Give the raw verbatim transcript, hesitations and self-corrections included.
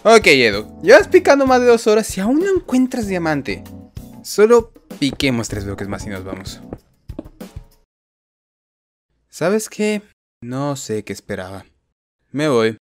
Ok, Edu, llevas picando más de dos horas y aún no encuentras diamante. Solo piquemos tres bloques más y nos vamos. ¿Sabes qué? No sé qué esperaba. Me voy.